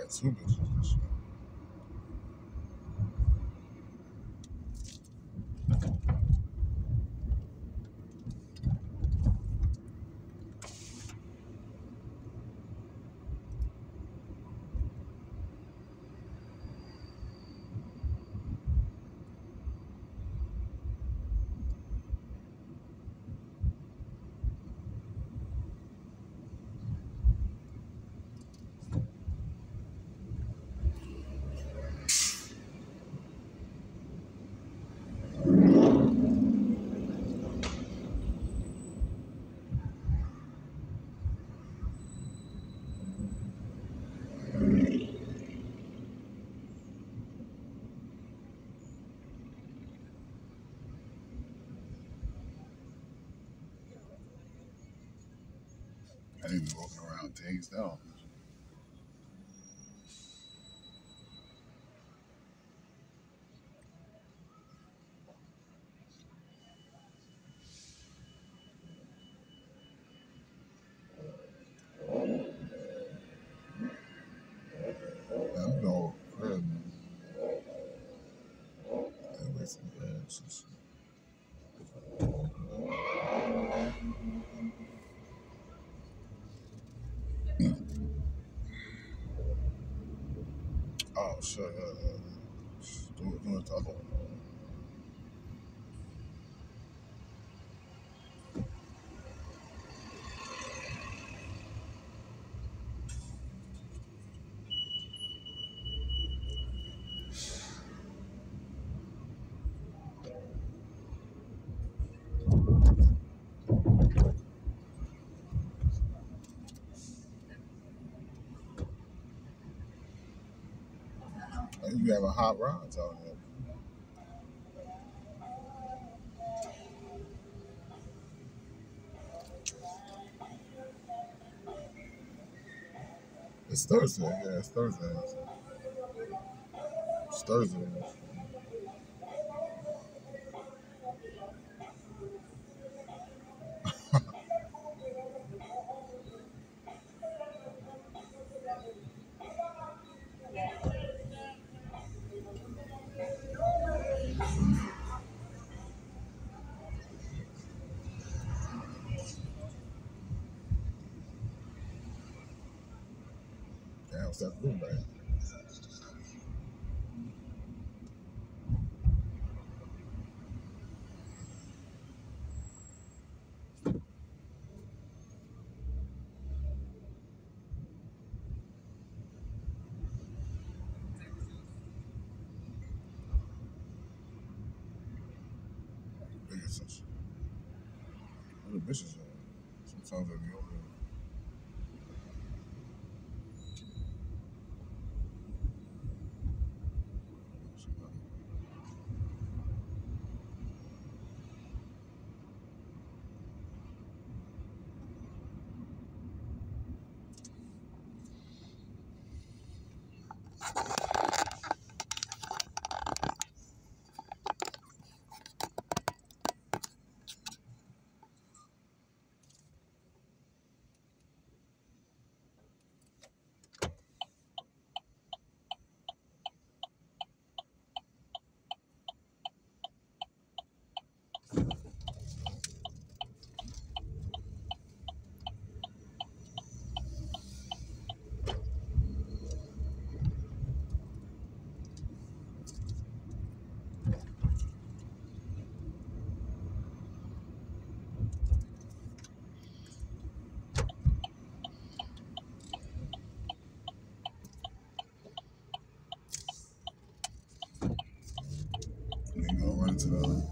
two bitches and shit. I need to be walking around tased out. Man, I'm going crib, man. I wait some gas and shit. Oh shit, do it the other one. You have a hot rods out there. It's Thursday, yeah, it's Thursday. It's Thursday. Damn, what's that blue bag? Big as such. Where the bitches at? Sometimes they be over there. You ain't gonna run into the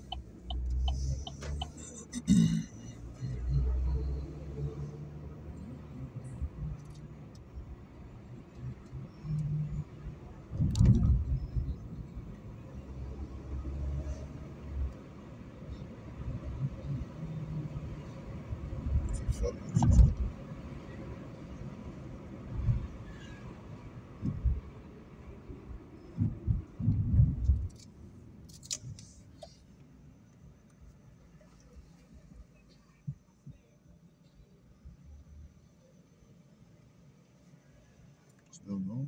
fuck. Still going?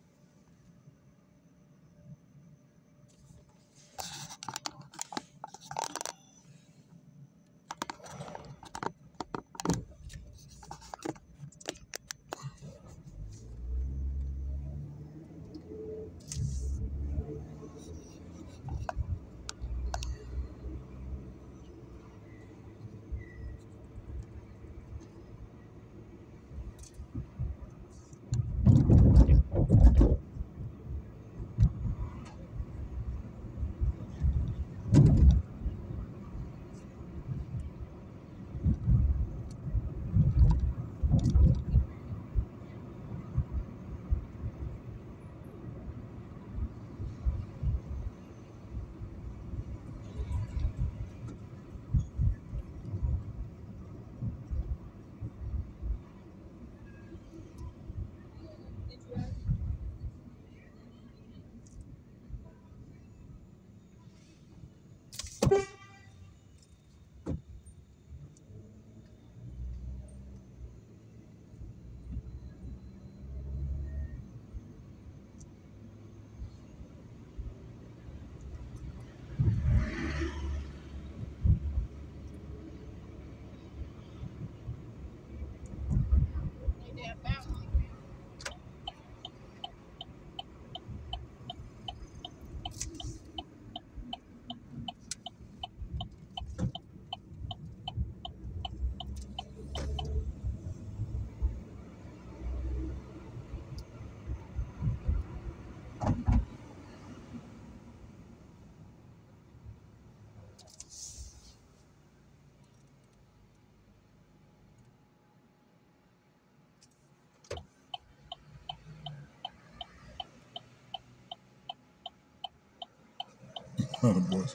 The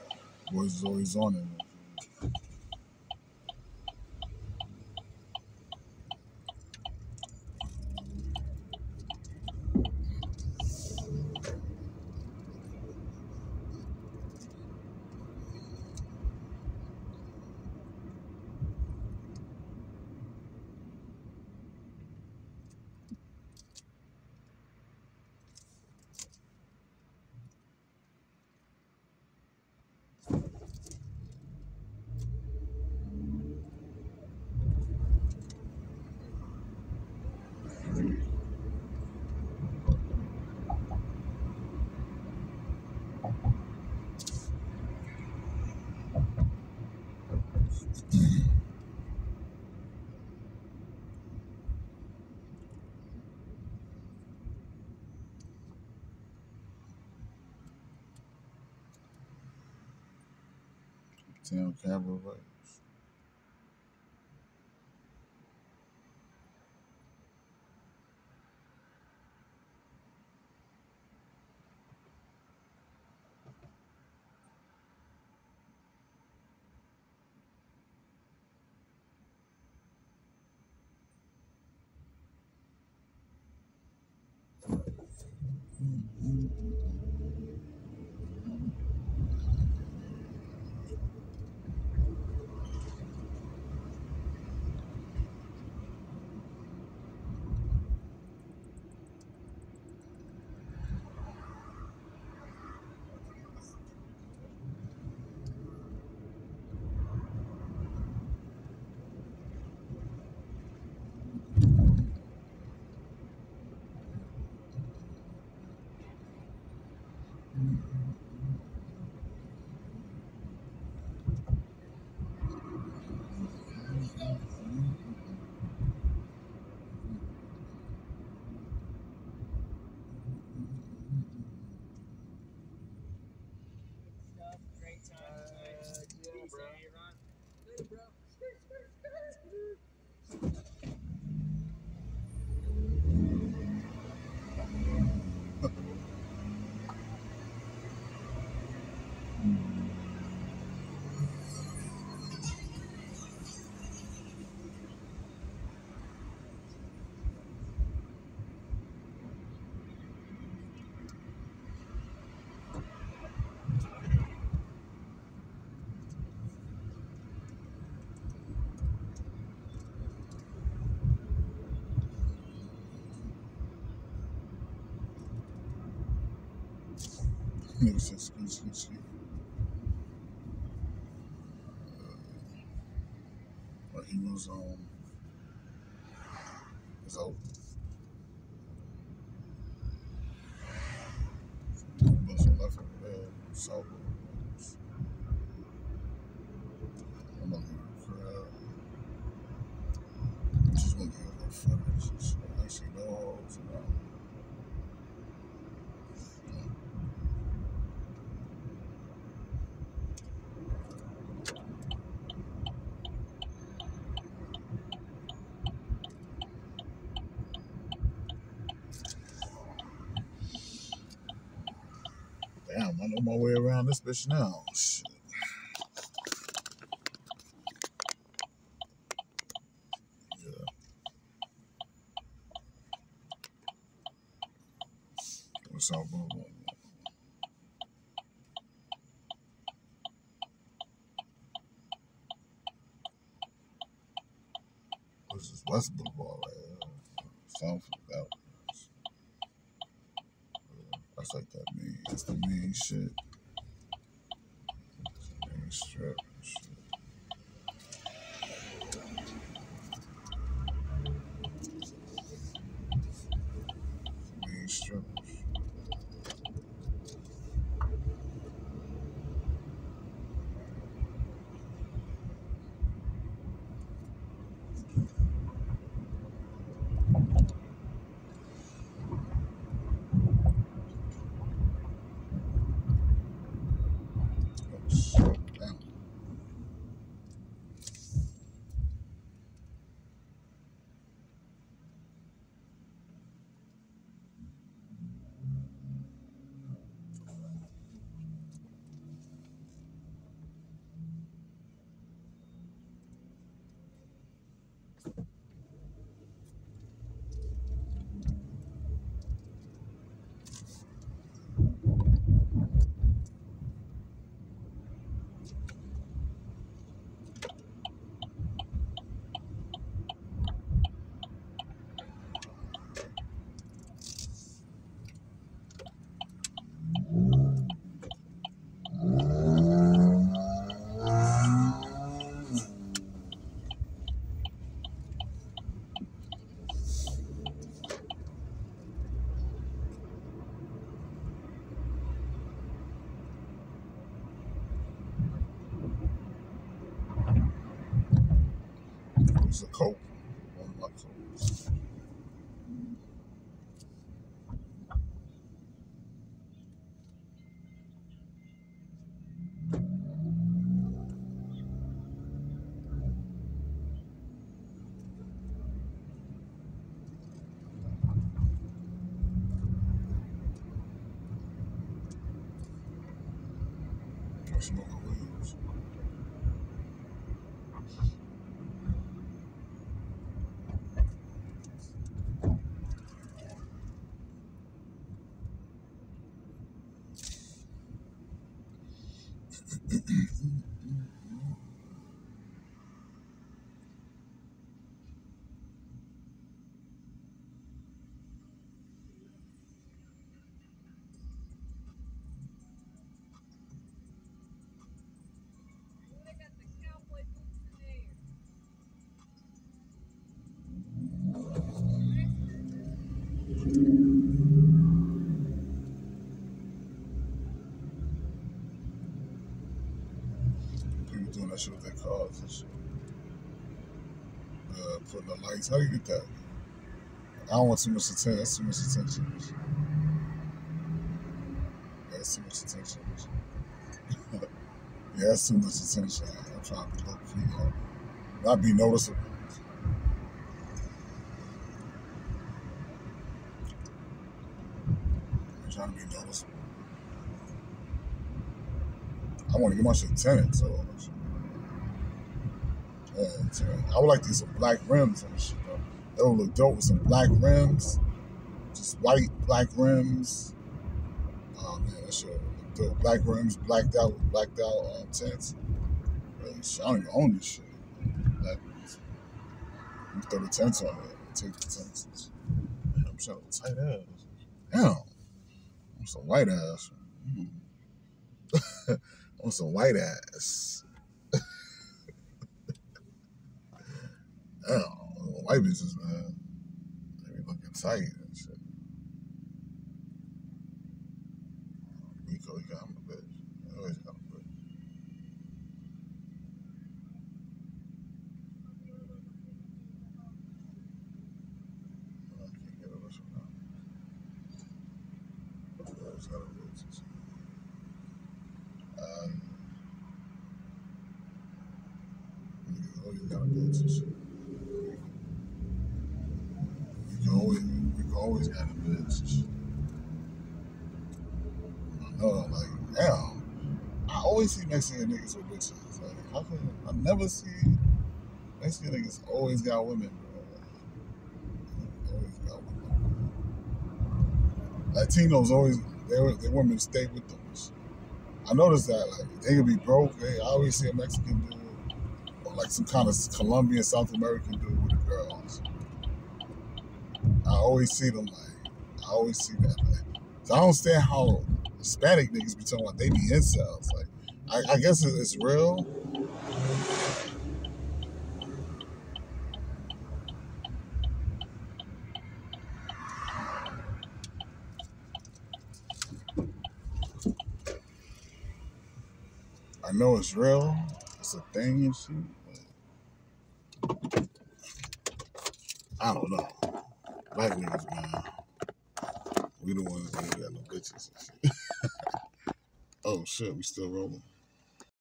boys is always on it. Town Cabaret. Nigga said ski. But he was out. Bus left over there, south. I'm not gonna crowd. Just want to get a little footage and shit. I see no hoes around. Damn, I know my way around this bitch now. Shit. Yeah. What's up, bro? This is West Boulevard right here. South of that. That's like that main. That's the main shit. Main strip. Shit. Main strip. Damn. It's a coat. One of my coats. I'm smoking weeds. People doing that shit with their cars and shit. Putting the lights. How you get that? I don't want too much attention. That's too much attention. That's too much attention. Yeah, that's too much attention. I'm trying to be low key. Not be noticeable. I'm trying to be noticeable. I want to get my shit tinted, so yeah, tinted. I would like to get some black rims and shit, though. That would look dope with some black rims. Just white, black rims. Oh man, that shit would look dope. Black rims, blacked out tints. Really, I don't even own this shit. Like, you throw the tints on it. Take the tints. I'm trying to tight ass. Damn. I'm some white ass. I want some white ass. Damn, white bitches, man. They be looking tight and shit. Rico, he got him a bitch. He always got him a bitch. I can't get over from now. He always got a bitch and shit. Niggas always got a bitch and shit. We can always got a bitch. I know, like, damn. I always see Mexican niggas with bitches. Like, how can I never see Mexican niggas always got women, bro? Always got women. Latinos always they want me to stay with them. I noticed that like they could be broke. I always see a Mexican dude or like some kind of Colombian South American dude with the girls. I always see them like I always see that. Like, so I don't understand how Hispanic niggas be talking about they be incels. Like I guess it's real. I know it's real. It's a thing and shit. But I don't know. Black niggas, man. We the ones that ain't got no bitches and shit. Oh shit, we still rolling.